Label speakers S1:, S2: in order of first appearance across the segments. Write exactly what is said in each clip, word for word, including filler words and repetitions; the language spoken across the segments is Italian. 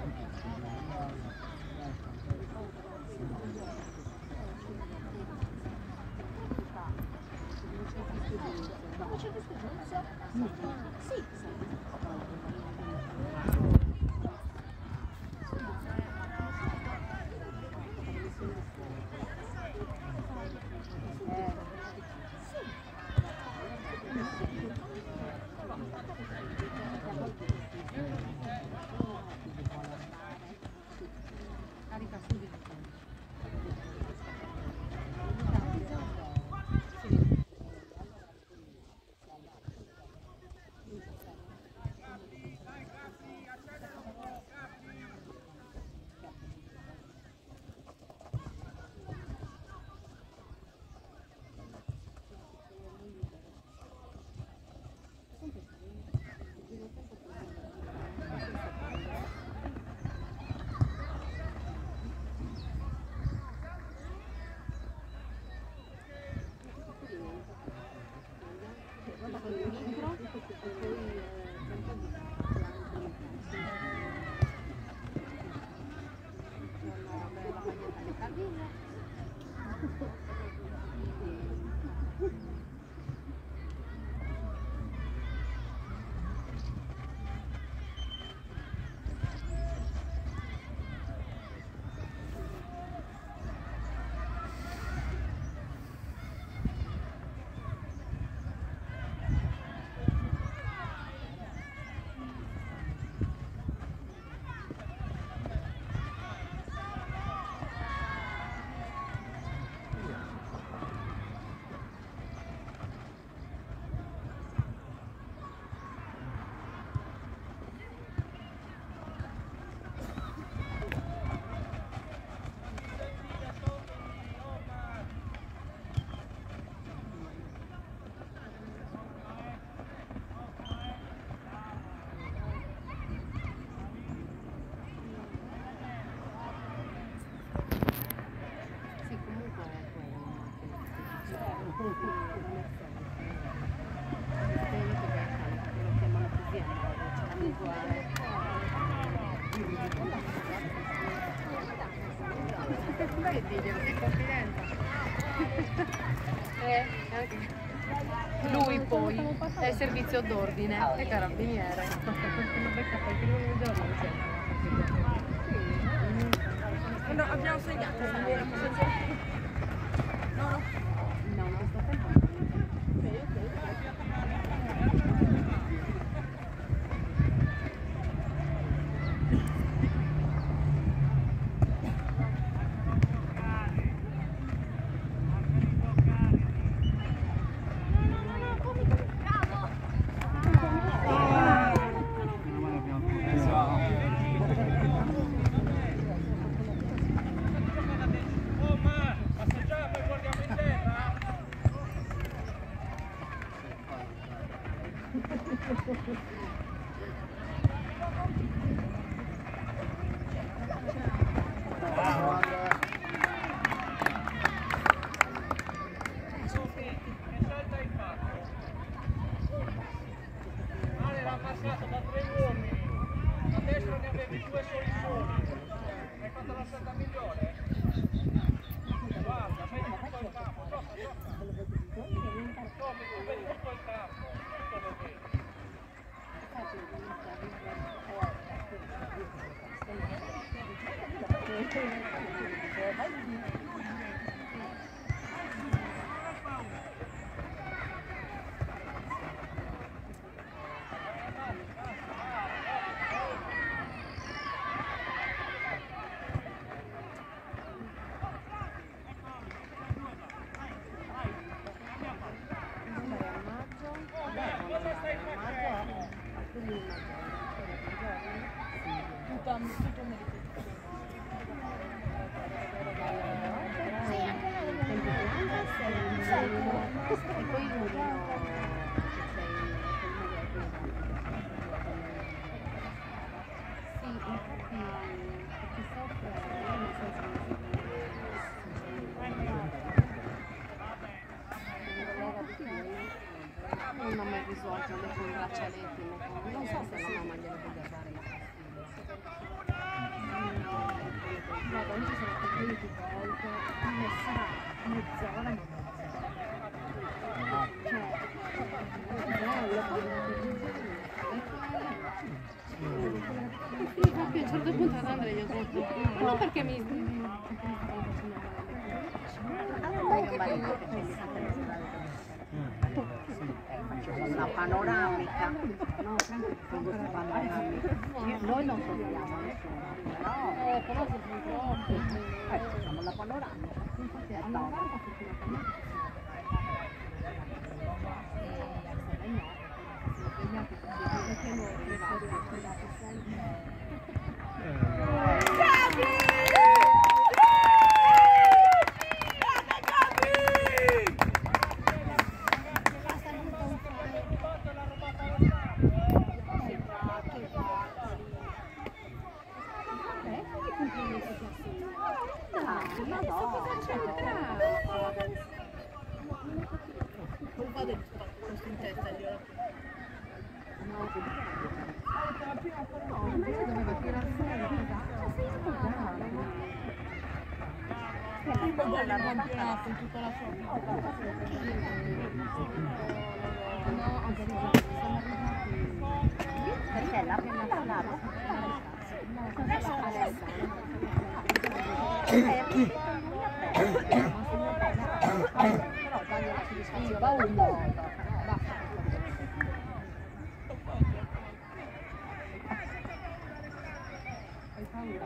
S1: Lui poi è servizio d'ordine e carabiniere.
S2: No, abbiamo segnato, no, no.
S1: No, in questo tempo. Non ho mai risolto né con i braccialetti né con... non so se la mamma glielo deve dare la pastiglia.
S3: Guarda, oggi sono quelli di volte, come sarà mezz'ora ma mezz'ora. Cioè,
S1: sì, infatti a un certo punto ad Andrea gli ho detto, ma non perché mi...
S4: Una panoramica, no, panoramica. Noi non togliamo nessuno, però
S1: Eh, però se sono troppo...
S4: eh, facciamo la panoramica.
S1: Infatti alla barca fortunatamente doveva tirar fuori la
S2: Primo gol in campionato in tutta la sua vita.
S1: no, anche sono arrivati
S4: Perché la prima parlava? Adesso adesso. Però dagli la soddisfazione.
S1: va uno basta. Hai paura?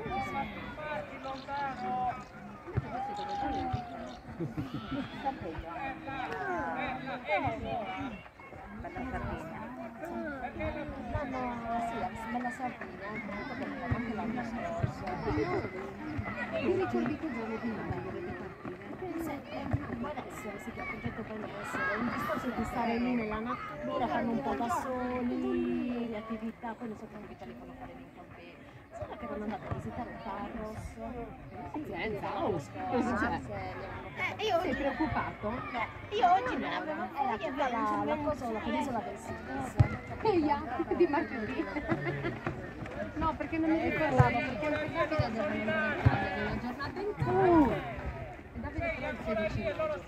S4: Bella Sardegna.
S3: no, sì, bella Sardegna, anche l'anno scorso.
S1: Io ricordi che giorno di Natale dovete partire?
S3: Può essere, sì, che il progetto poi deve essere un discorso di stare lì nella natura, fanno un po' da soli, le attività, poi non so che attività li fanno fare nei campi. Sembra che erano andati a visitare il Carros.
S1: Senza, oh, cosa c'è?
S3: Eh,
S1: Io sei preoccupato?
S3: io oggi non avevo voglia di la, la cosa, la penisola del Silis.
S1: Eia, di martedì. No, perché non mi ricordavo, perché anche Davide deve andare in Italia nella giornata in cui. E Davide però il sedici maggio.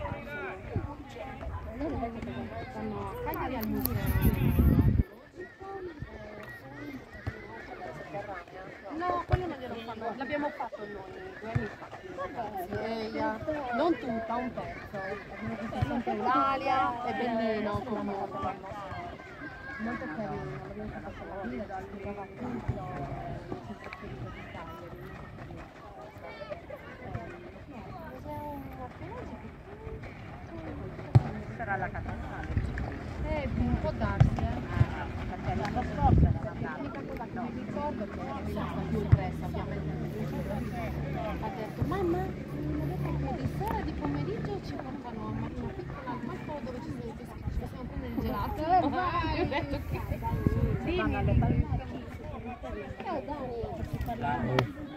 S1: Stanno a Cagliari al museo. No, quello non glielo fanno, l'abbiamo fatto noi due anni fa. Eia, non tutta, un pezzo. Abbiamo visto sempre l'Alia e Bellino. Molto carino, l'abbiamo fatto la vita, spiegava tutto, il trasferito di Cagliari.
S4: Sarà la cattedrale.
S1: Eh, può darsi, eh.
S4: Perché l'anno scorso era andata.
S1: L'unica cosa che mi ricordo è che è rimasta più impressa ovviamente. Ha detto, mamma, mi ha detto che di sera e di pomeriggio ci portano a una piccola al parco dove ci, ci, ci possiamo prendere il gelato. Io ho detto che sì,
S4: Vanno alle palme.
S3: Ciao Dani, ci parliamo.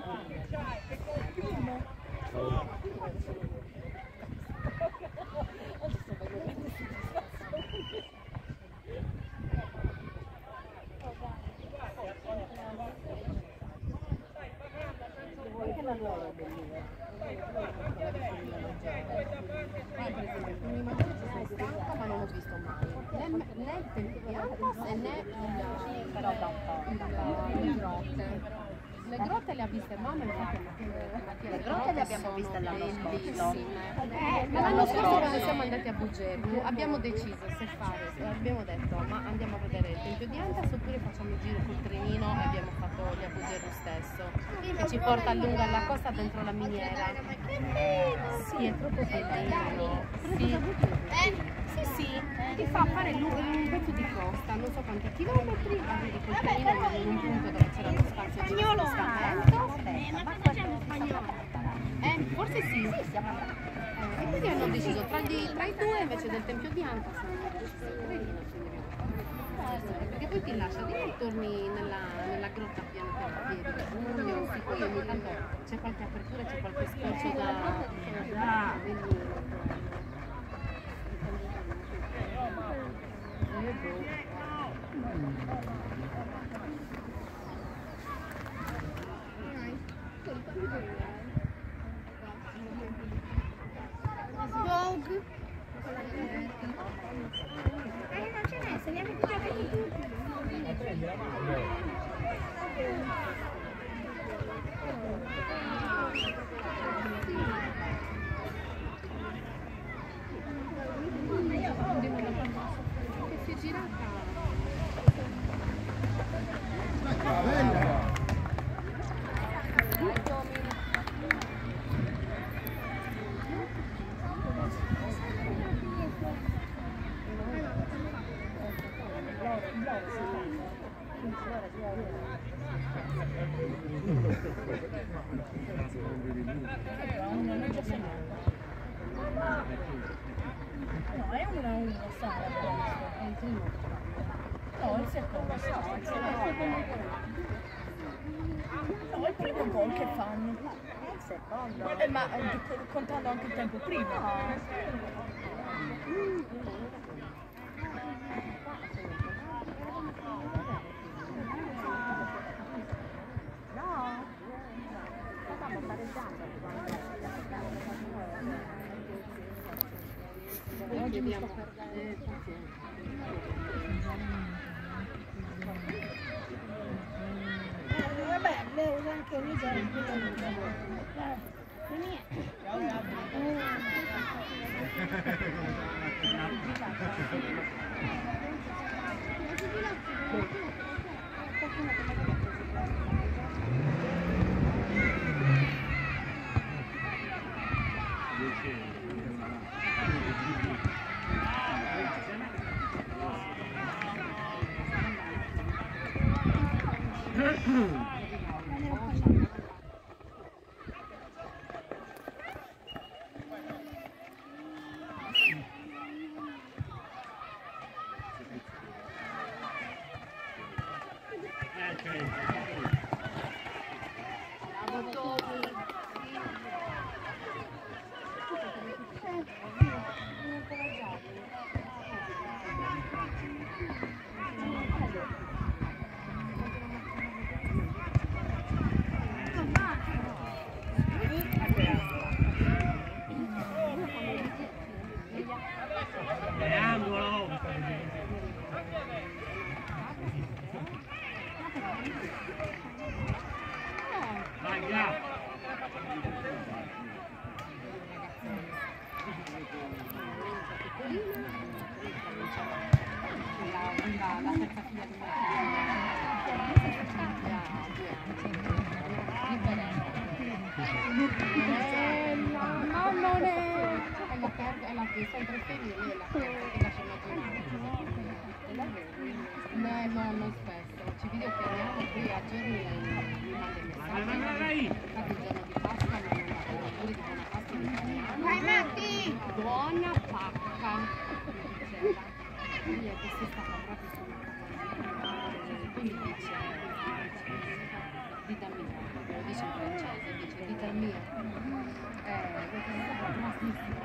S1: Poi per esempio il primo maggio ci sono stanca ma non ho visto mai né, né il Tempio di Antas né il,
S4: Però da un po'.
S1: il, le grotte. Le grotte le ha viste mamma, infatti
S4: Le grotte le abbiamo viste l'anno scorso.
S1: Eh, ma l'anno scorso quando siamo andati a Bugernu abbiamo deciso se fare, se abbiamo detto ma andiamo a vedere il Tempio di Antas oppure facciamo il giro col trenino e abbiamo fatto lì a Bugernu stesso, che ci porta a lungo alla costa dentro la miniera. Sì, è troppo bellino. Sì. Sì, sì, ti fa fare lungo un pezzo di costa, non so quanti chilometri, arrivi col trenino in un punto dove c'era lo spazio di spostamento. Eh, forse sì. Eh, e quindi hanno deciso tra, gli, tra i due invece del Tempio di Antas. Perché poi ti lascia lì e torni nella, nella grotta piano per piedi. Sì, poi ogni tanto c'è qualche apertura, c'è qualche scorcio da... da si è girata.
S2: No, è una uno, Sara, è il primo. No, il secondo, no, il secondo. No, è il primo gol che fanno.
S3: È il secondo.
S2: Eh, ma eh, contando anche il tempo prima.
S3: No, stavamo pareggiando.
S1: Oggi mi sto perdendo.
S2: Vabbè, le uso anche ogni giorno.
S1: La terza figlia di mia no, non è è la terza, è la che sempre femminile, la terza che lascia immaginare. No, non spesso, ci video chiamiamo qui a giorni mi manda messaggi. Infatti il giorno di Pasqua mi hanno mandato auguri di buona Pasqua in italiano. Vai Matti! Buona pacca, mi diceva. Quindi è che si sta proprio sulla poi mi dice vita mia, lo dice in francese, dice vita mia. Eh, perché mi sembra bravissima.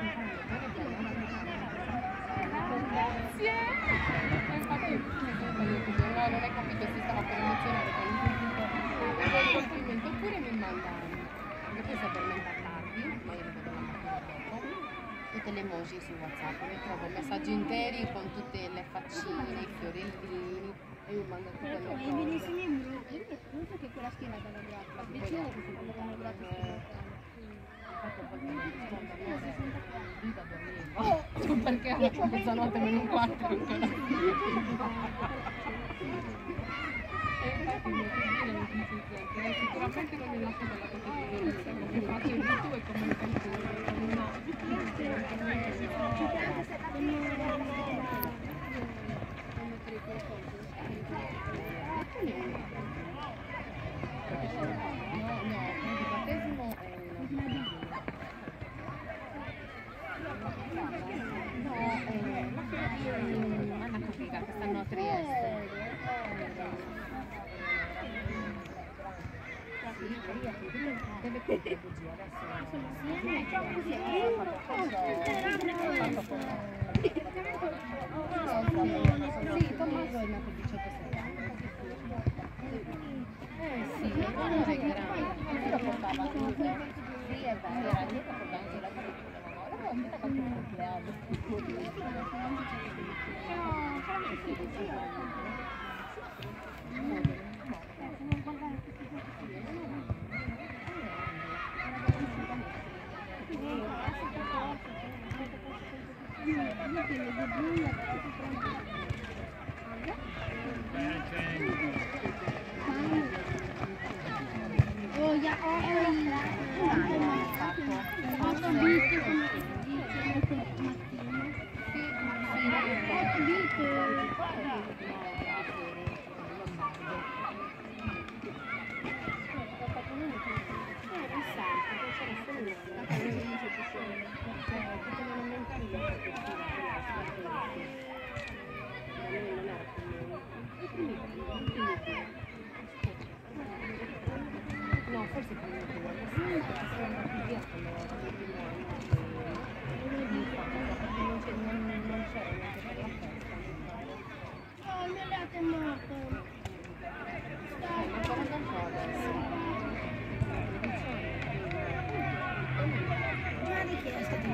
S1: Grazie! E infatti no, non hai capito, si stava per emozionare con il complimento, oppure mi manda, perché poi si addormenta tardi, ma io lo vedo la mattina dopo, tutte le emoji su WhatsApp, mi trovo messaggi interi con tutte le faccine, i fiorellini e mi manda tutte le cose.
S5: E mi insegni in gruppo, io penso che quella schiena dalla gratta, dicevo che si dalla gratta.
S1: Infatti a volte mi risponde, amore, vita dormivo, perché a mezzanotte meno un quarto ancora. E infatti mio cugino mi dice sempre, lei sicuramente non è nato dalla televisione, perché faccio il YouTube e comunica il Anna Copica che stanno a Trieste. Deve comprare bugie adesso. Sì, Tommaso è nato diciotto settembre. Eh sì, non è grande. Lo portava sì, è vero, era lì che portava anche la vita. L'avevo invitato anche il compleanno.
S5: Oh, ja, oh,
S1: no, forse più non sono andati via perché non c'è non c'era neanche per la festa.
S5: oh, il mio gatto è morto.
S1: Eh, ma guarda un po' adesso.
S5: Guarda chi è stato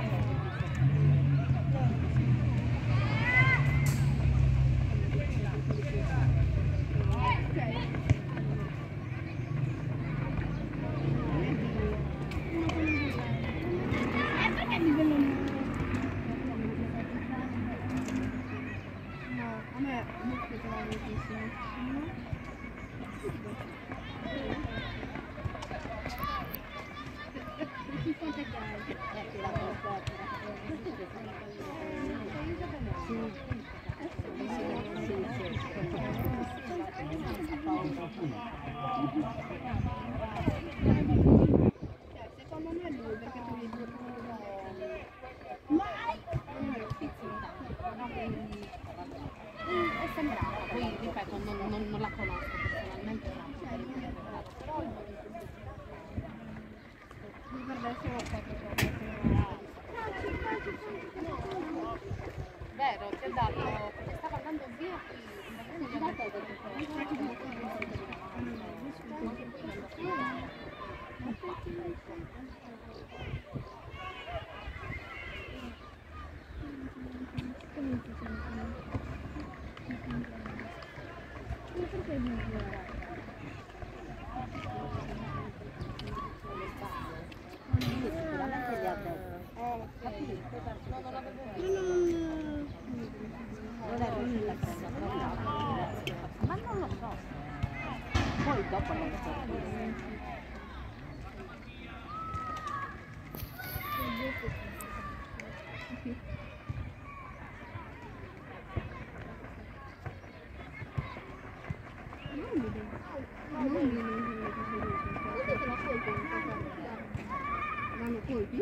S5: secondo me è lui perché tu gli
S1: È sembrata, poi ripeto, non, non, non la conosco personalmente, però vero, ti ho dato, perché stava andando via qui, mi ha dato
S4: Sicuramente gli ha detto.
S1: no, non l'avevo visto.
S4: Non è riuscita a prendere, ma non lo so. Poi dopo non so.
S5: vanno colpi?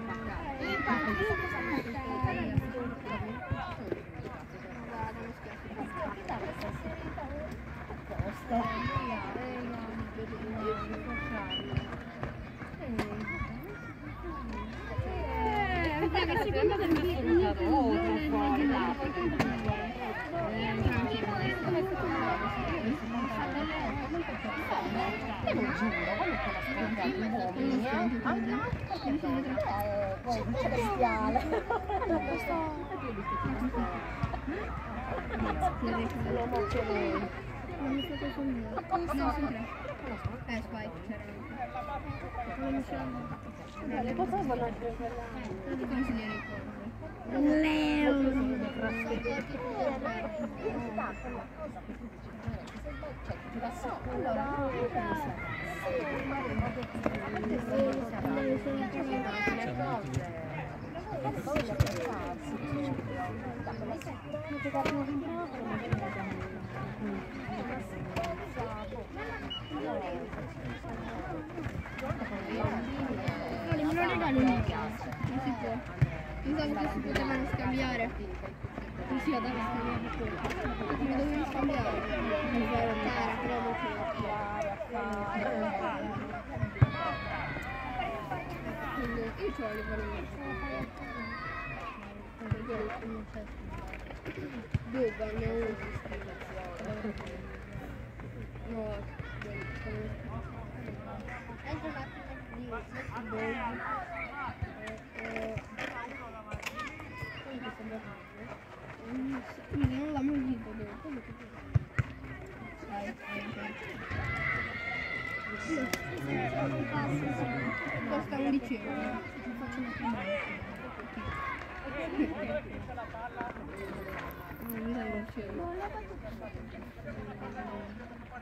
S5: Eh, Spike c'era
S3: Le potevano
S5: non ti consigliere il corso. Me lo regali un cazzo, non si può. Pensavo che si potevano scambiare. Non si dava scambiare pure. Mi dovevi scambiare. Mi fare una cara, però non ce l'ho più. Io ce l'ho le varie. Dove ne ho uno? No, anche un attimo di non l'ho mai visto dove. Costa undici euro. Faccio una prima. Non mi sa undici euro.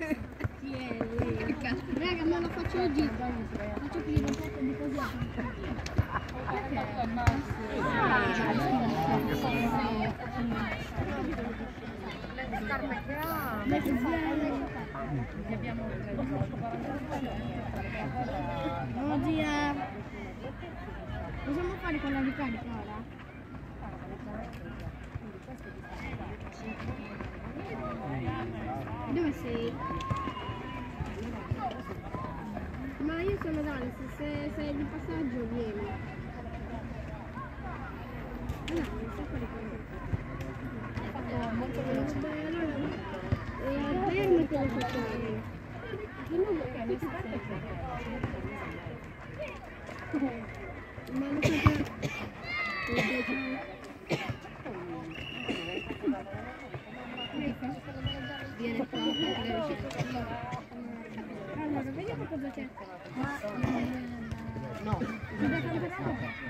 S5: Chi è lui? Raga, ma lo faccio oggi. Faccio finire un po' di così.
S1: Le scarpe che ha.
S5: Le zia. No, zia. Possiamo fare quella ricarica ora? Dove sei? Ma io sono Dani, se sei se di passaggio vieni. No, non so fare quello.
S1: Ho fatto molto veloce.
S5: Beh, allora, eh, fermo te lo facciamo. Ma lo faccio. Viene qua per allora, vediamo cosa c'è.
S1: No.
S5: Cosa c'è?